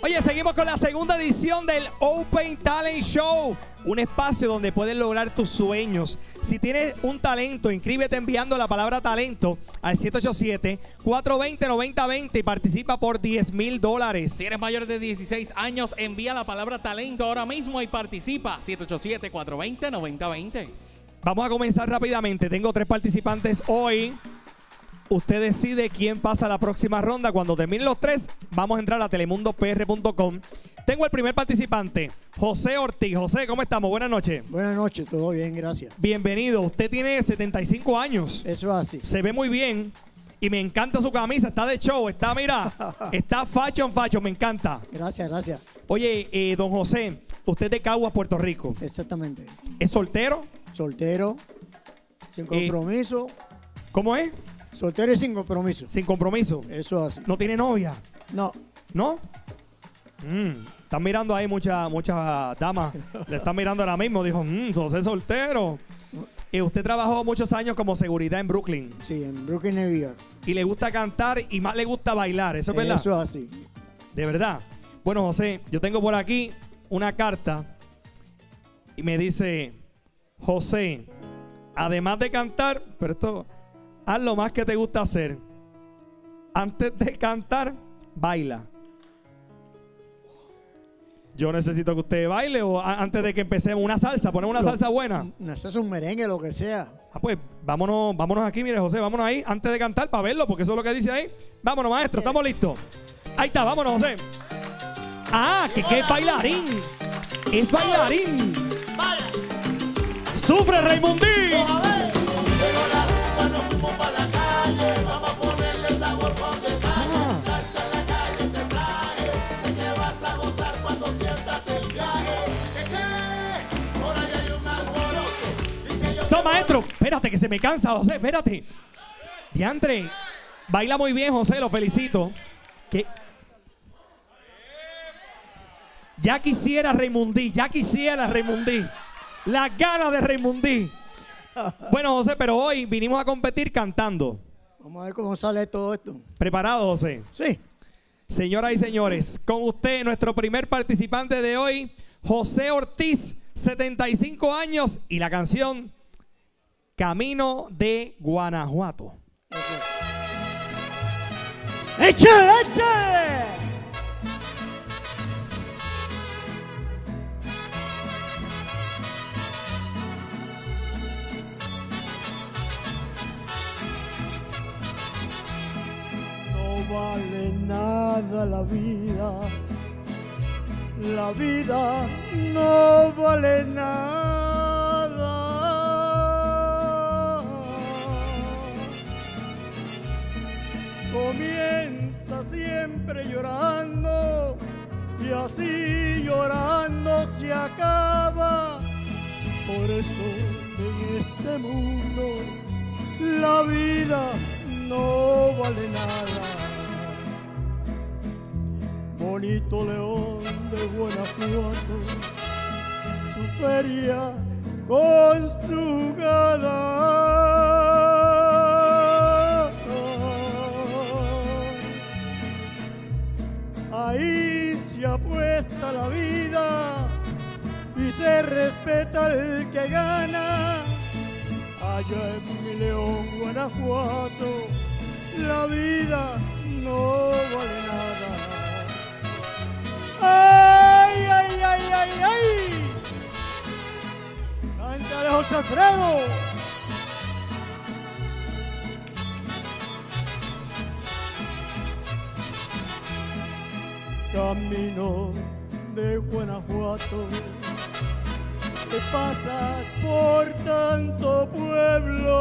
Oye, seguimos con la segunda edición del Open Talent Show. Un espacio donde puedes lograr tus sueños. Si tienes un talento, inscríbete enviando la palabra talento al 787-420-9020 y participa por $10,000. Si eres mayor de 16 años, envía la palabra talento ahora mismo y participa. 787-420-9020. Vamos a comenzar rápidamente. Tengo 3 participantes hoy. Usted decide quién pasa a la próxima ronda. Cuando terminen los 3, vamos a entrar a telemundopr.com. Tengo el primer participante, José Ortiz. José, ¿cómo estamos? Buenas noches. Buenas noches, todo bien, gracias. Bienvenido. Usted tiene 75 años. Eso es así. Se ve muy bien y me encanta su camisa. Está de show, está, mira, está fashion, me encanta. Gracias, gracias. Oye, don José, usted es de Caguas, Puerto Rico. Exactamente. ¿Es soltero? Soltero, sin compromiso. ¿Cómo es? Soltero y sin compromiso. Sin compromiso. Eso es así. ¿No tiene novia? No. ¿No? Están mirando ahí muchas damas. Le están mirando ahora mismo. Dijo, José es soltero. Usted trabajó muchos años como seguridad en Brooklyn. Sí, en Brooklyn, New York. Y le gusta cantar y más le gusta bailar. ¿Eso es verdad? Eso es así. De verdad. Bueno, José, yo tengo por aquí una carta y me dice, José, además de cantar, pero esto, haz lo más que te gusta hacer. Antes de cantar, baila. Yo necesito que usted baile o antes de que empecemos una salsa, ponemos una salsa buena. Una salsa, un merengue, lo que sea. Pues vámonos aquí, mire José, vámonos ahí antes de cantar para verlo, porque eso es lo que dice ahí. Vámonos, maestro, estamos listos. Ahí está, vámonos, José. Ah, que es bailarín. Es bailarín. ¡Sufre, Raimundí! No, maestro, espérate que se me cansa, José, espérate. Diantre, baila muy bien, José, lo felicito. ¿Qué? Ya quisiera Raimundí. Las ganas de Raimundí. Bueno, José, pero hoy vinimos a competir cantando. Vamos a ver cómo sale todo esto. ¿Preparado, José? Sí. Señoras y señores, con usted, nuestro primer participante de hoy, José Ortiz, 75 años, y la canción Camino de Guanajuato. ¡Eche, eche! No vale nada la vida no vale nada. Comienza siempre llorando y así llorando se acaba. Por eso en este mundo la vida no vale nada. Bonito León de Guanajuato, su feria con su gala. Ahí se apuesta la vida y se respeta el que gana. Allá en mi León, Guanajuato, la vida no vale nada. ¡Ay, ay, ay, ay, ay! ¡Cántale, José Alfredo! Camino de Guanajuato, te pasas por tanto pueblo.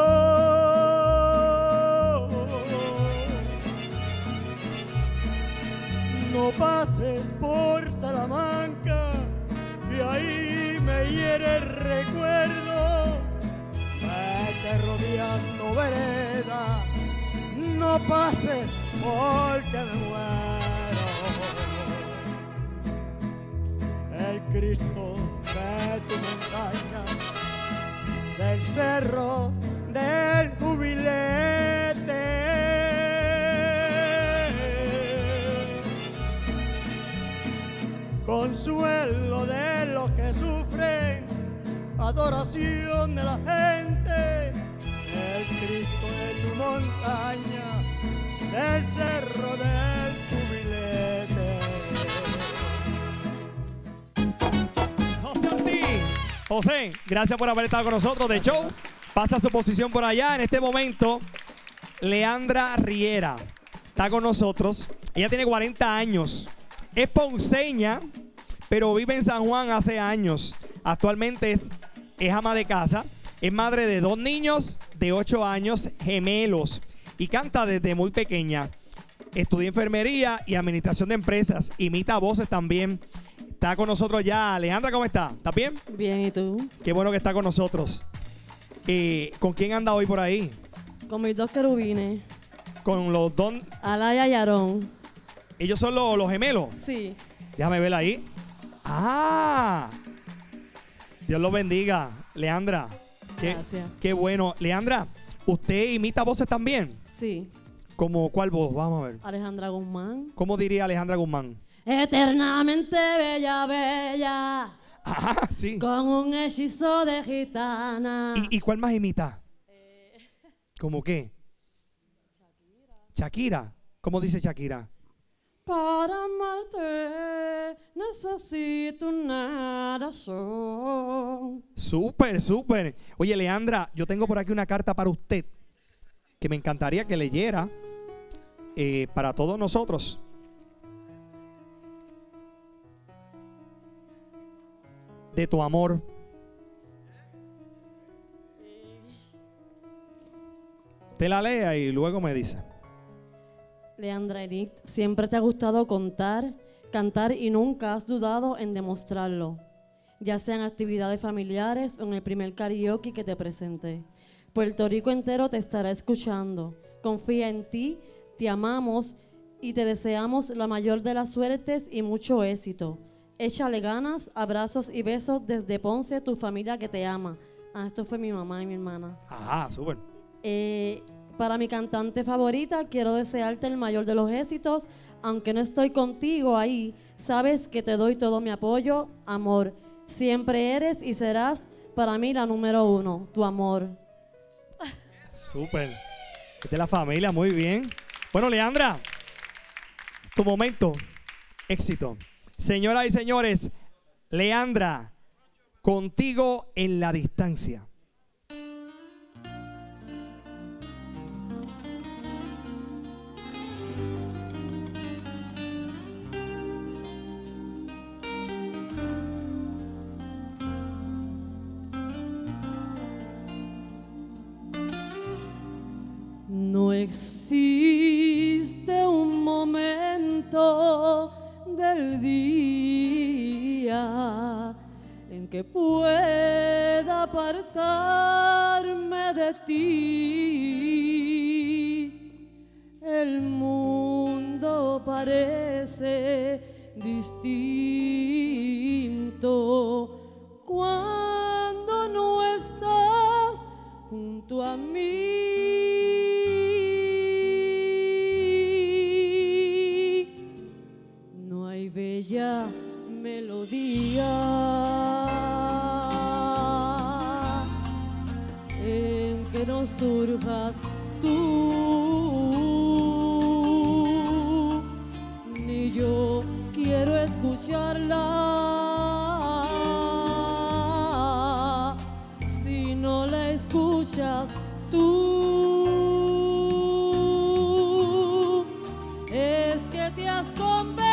No pases por Salamanca y ahí me hiere el recuerdo. Vete rodeando vereda, no pases porque me muero. El Cristo de tu montaña, del cerro del jubilete, consuelo de los que sufren, adoración de la gente, el Cristo de tu montaña, del cerro del cubilete. José Ortiz. José, gracias por haber estado con nosotros de show. Pasa a su posición por allá. En este momento, Leandra Riera está con nosotros. Ella tiene 40 años. Es ponceña, pero vive en San Juan hace años. Actualmente es ama de casa. Es madre de 2 niños de 8 años, gemelos. Y canta desde muy pequeña. Estudia enfermería y administración de empresas. Imita voces también. Está con nosotros ya. Alejandra, ¿cómo está? ¿Estás bien? Bien, ¿y tú? Qué bueno que está con nosotros. ¿Con quién anda hoy por ahí? Con mis 2 querubines, Con los dos. Alaya y Aarón. Ellos son los gemelos. Sí. Déjame ver ahí. ¡Ah! Dios los bendiga, Leandra. Gracias. Qué bueno. Leandra, ¿usted imita voces también? Sí. ¿Como cuál voz? Vamos a ver. Alejandra Guzmán. ¿Cómo diría Alejandra Guzmán? Eternamente bella, bella, Ah, sí. con un hechizo de gitana. ¿Y cuál más imita? ¿Cómo qué? Shakira. ¿Cómo dice Shakira? Para amarte necesito una razón. Súper, súper. Oye, Leandra, yo tengo por aquí una carta para usted que me encantaría que leyera para todos nosotros. De tu amor. Te la lea y luego me dice. Leandra Enid, siempre te ha gustado contar, cantar y nunca has dudado en demostrarlo, ya sean actividades familiares o en el primer karaoke que te presenté. Puerto Rico entero te estará escuchando. Confía en ti, te amamos y te deseamos la mayor de las suertes y mucho éxito. Échale ganas, abrazos y besos desde Ponce, tu familia que te ama. Ah, esto fue mi mamá y mi hermana. Ajá, súper. Para mi cantante favorita, quiero desearte el mayor de los éxitos. Aunque no estoy contigo ahí, sabes que te doy todo mi apoyo, amor. Siempre eres y serás para mí la número 1, tu amor. Súper. Es de la familia, muy bien. Bueno, Leandra, tu momento. Éxito. Señoras y señores, Leandra, contigo en la distancia. No existe un momento del día en que pueda apartarme de ti. El mundo parece distinto cuando no estás junto a mí. Bella melodía en que no surjas tú, ni yo quiero escucharla si no la escuchas tú. Es que te has convertido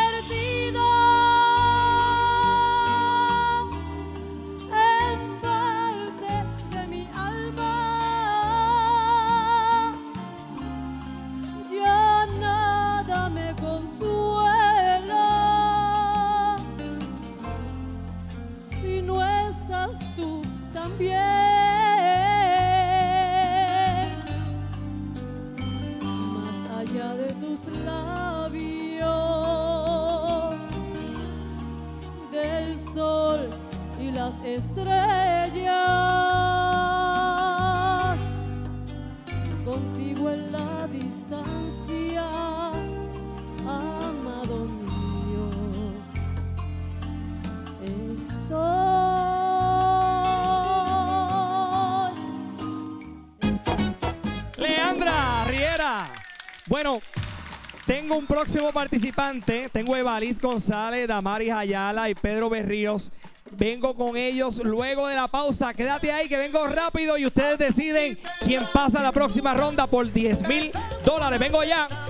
estrellas, contigo en la distancia, amado mío. Bueno, tengo un próximo participante. Tengo a Evalis González, Damaris Ayala y Pedro Berríos. Vengo con ellos luego de la pausa. Quédate ahí que vengo rápido y ustedes deciden quién pasa a la próxima ronda por $10,000. Vengo ya.